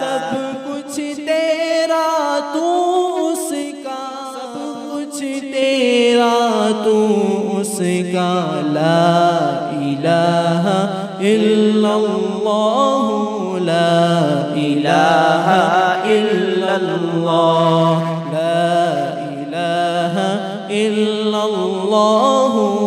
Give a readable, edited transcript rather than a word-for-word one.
सब कुछ तेरा तू उसका, सब कुछ तेरा तू उसका। ला इलाहा इल्लल्लाह, ला इलाहा इल्लल्लाह, ला इलाहा इल्लल्लाह,